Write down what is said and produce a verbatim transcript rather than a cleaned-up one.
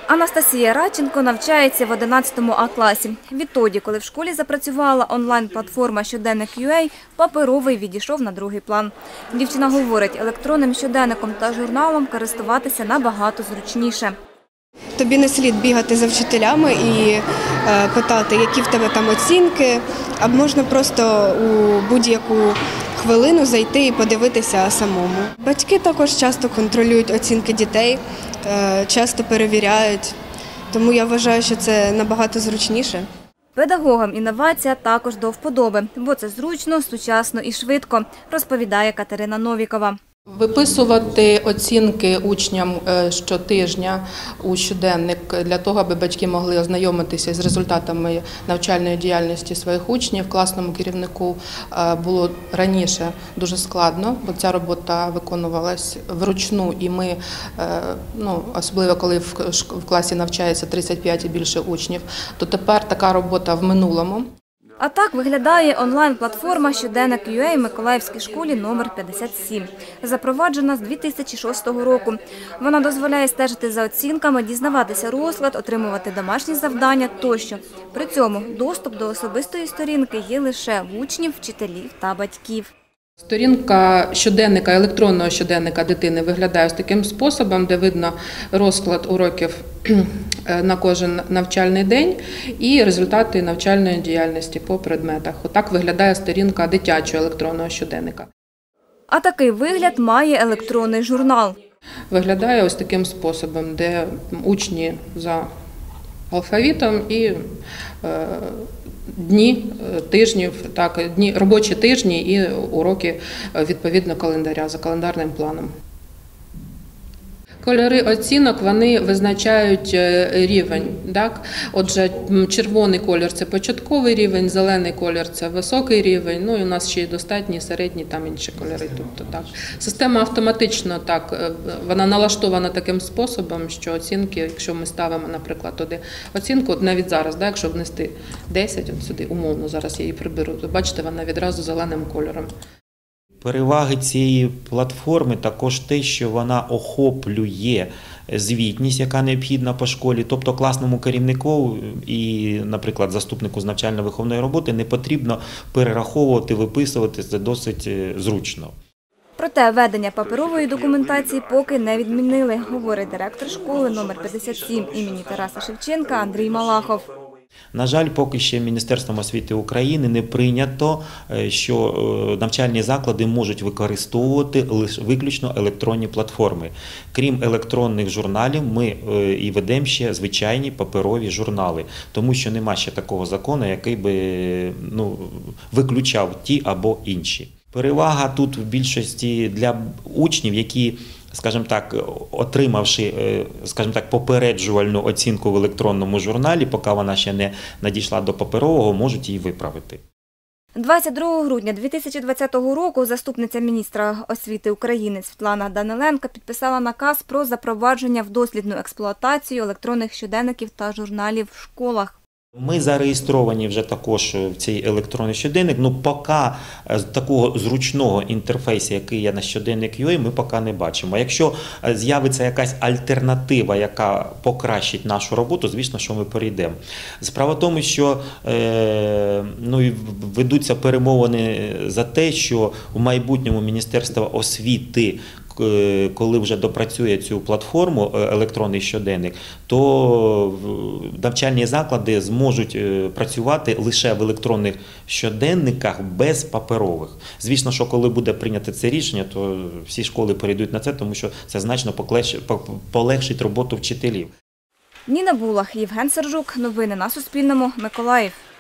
Анастасія Радченко навчається в одинадцятому А класі. Відтоді, коли в школі запрацювала онлайн-платформа «Щоденник.ua», паперовий відійшов на другий план. Дівчина говорить, електронним щоденником та журналом користуватися набагато зручніше. Тобі не слід бігати за вчителями і питати, які в тебе там оцінки, а можна просто у будь-яку хвилину зайти і подивитися самому. Батьки також часто контролюють оцінки дітей, часто перевіряють, тому я вважаю, що це набагато зручніше. Педагогам інновація також до вподоби, бо це зручно, сучасно і швидко, розповідає Катерина Новікова. Виписувати оцінки учням щотижня у щоденник для того, аби батьки могли ознайомитися з результатами навчальної діяльності своїх учнів. Класному керівнику було раніше дуже складно, бо ця робота виконувалась вручну, і ми, ну, особливо коли в класі навчається тридцять п'ять і більше учнів, то тепер така робота в минулому. А так виглядає онлайн-платформа «Щоденник.ua» в Миколаївській школі номер п'ятдесят сім. Запроваджена з дві тисячі шостого року. Вона дозволяє стежити за оцінками, дізнаватися розклад, отримувати домашні завдання тощо. При цьому доступ до особистої сторінки є лише в учнів, вчителів та батьків. Сторінка щоденника, електронного щоденника дитини виглядає ось таким способом, де видно розклад уроків на кожен навчальний день і результати навчальної діяльності по предметах. Отак виглядає сторінка дитячого електронного щоденника. А такий вигляд має електронний журнал. Виглядає ось таким способом, де учні за алфавітом і е, дні тижнів, так, дні, робочі тижні і уроки відповідно календаря, за календарним планом. Кольори оцінок, вони визначають рівень. Так? Отже, червоний колір – це початковий рівень, зелений колір – це високий рівень, ну і у нас ще й достатні, середні, там інші кольори. Тобто, так. Система автоматично так, вона налаштована таким способом, що оцінки, якщо ми ставимо, наприклад, туди оцінку, навіть зараз, так, якщо внести десять, от сюди умовно, зараз я її приберу, то бачите, вона відразу зеленим кольором. Переваги цієї платформи також те, що вона охоплює звітність, яка необхідна по школі. Тобто класному керівнику і, наприклад, заступнику з навчально-виховної роботи не потрібно перераховувати, виписувати, це досить зручно. Проте ведення паперової документації поки не відмінили, говорить директор школи номер п'ятдесят сім імені Тараса Шевченка Андрій Малахов. На жаль, поки ще Міністерством освіти України не прийнято, що навчальні заклади можуть використовувати лише виключно електронні платформи. Крім електронних журналів, ми і ведемо ще звичайні паперові журнали, тому що нема ще такого закону, який би, ну, виключав ті або інші. Перевага тут в більшості для учнів, які, скажімо так, отримавши, скажімо так, попереджувальну оцінку в електронному журналі, поки вона ще не надійшла до паперового, можуть її виправити. двадцять другого грудня дві тисячі двадцятого року заступниця міністра освіти України Світлана Даниленко підписала наказ про запровадження в дослідну експлуатацію електронних щоденників та журналів в школах. Ми зареєстровані вже також в цей електронний щоденник, ну поки такого зручного інтерфейсу, який є на щоденник.ua, ми поки не бачимо. Якщо з'явиться якась альтернатива, яка покращить нашу роботу, звісно, що ми перейдемо. Справа в тому, що е, ну, ведуться перемовини за те, що в майбутньому Міністерство освіти, коли вже допрацює цю платформу електронний щоденник, то навчальні заклади зможуть працювати лише в електронних щоденниках без паперових. Звісно, що коли буде прийнято це рішення, то всі школи перейдуть на це, тому що це значно полегшить роботу вчителів. Ніна Булах, Євген Сержук. Новини на Суспільному. Миколаїв.